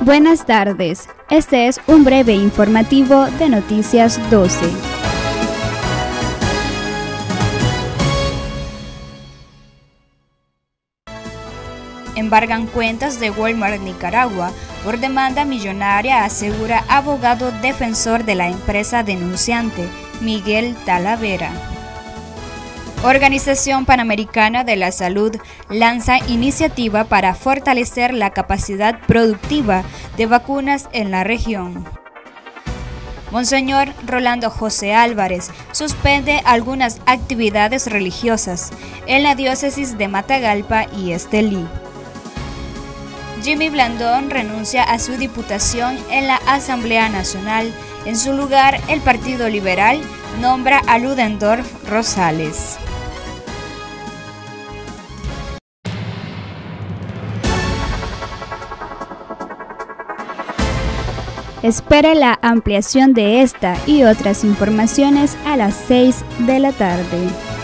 Buenas tardes, este es un breve informativo de Noticias 12. Embargan cuentas de Walmart Nicaragua por demanda millonaria, asegura abogado defensor de la empresa denunciante, Miguel Talavera. Organización Panamericana de la Salud lanza iniciativa para fortalecer la capacidad productiva de vacunas en la región. Monseñor Rolando José Álvarez suspende algunas actividades religiosas en la diócesis de Matagalpa y Estelí. Jimmy Blandón renuncia a su diputación en la Asamblea Nacional. En su lugar, el Partido Liberal nombra a Ludendorff Rosales. Espere la ampliación de esta y otras informaciones a las 6 de la tarde.